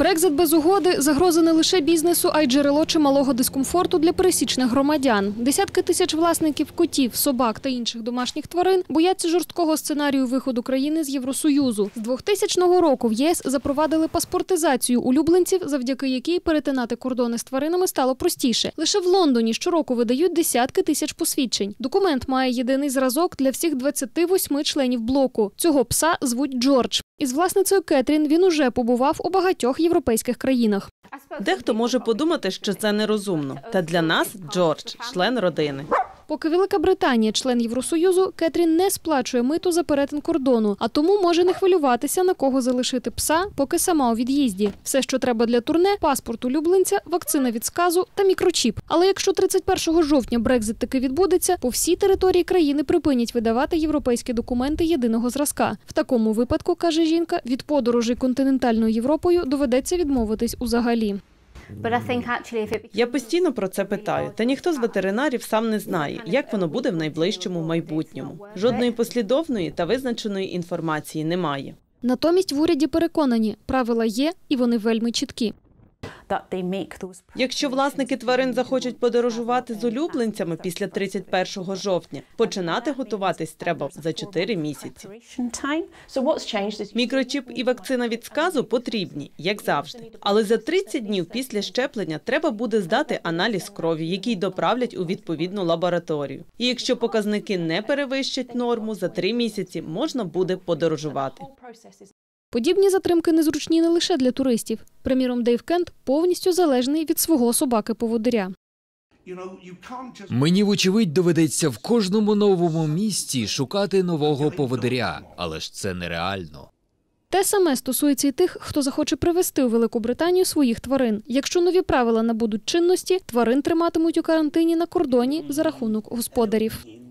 Брекзит без угоди – загроза не лише бізнесу, а й джерело чималого дискомфорту для пересічних громадян. Десятки тисяч власників котів, собак та інших домашніх тварин бояться жорсткого сценарію виходу країни з Євросоюзу. З 2000 року в ЄС запровадили паспортизацію улюбленців, завдяки якій перетинати кордони з тваринами стало простіше. Лише в Лондоні щороку видають десятки тисяч посвідчень. Документ має єдиний зразок для всіх 28 членів блоку. Цього пса звуть Джордж. Із власницею Кетрін він уже побував у багатьох європейських країнах. Дехто може подумати, що це нерозумно. Та для нас Джордж – член родини. Поки Велика Британія – член Євросоюзу, Кетрін не сплачує мито за перетин кордону, а тому може не хвилюватися, на кого залишити пса, поки сама у від'їзді. Все, що треба для турне – паспорт улюбленця, вакцина від сказу та мікрочіп. Але якщо 31 жовтня Брекзит таки відбудеться, по всій території країни припинять видавати європейські документи єдиного зразка. В такому випадку, каже жінка, від подорожей континентальною Європою доведеться відмовитись узагалі. Я постійно про це питаю, та ніхто з ветеринарів сам не знає, як воно буде в найближчому майбутньому. Жодної послідовної та визначеної інформації немає. Натомість в уряді переконані, правила є і вони вельми чіткі. Якщо власники тварин захочуть подорожувати з улюбленцями після 31 жовтня, починати готуватись треба за 4 місяці. Мікрочіп і вакцина від сказу потрібні, як завжди. Але за 30 днів після щеплення треба буде здати аналіз крові, який доправлять у відповідну лабораторію. І якщо показники не перевищать норму, за 3 місяці можна буде подорожувати. Подібні затримки незручні не лише для туристів. Приміром, Дейв Кент повністю залежний від свого собаки-поводиря. Мені, вочевидь, доведеться в кожному новому місті шукати нового поводиря, але ж це нереально. Те саме стосується і тих, хто захоче привезти у Велику Британію своїх тварин. Якщо нові правила набудуть чинності, тварин триматимуть у карантині на кордоні за рахунок господарів.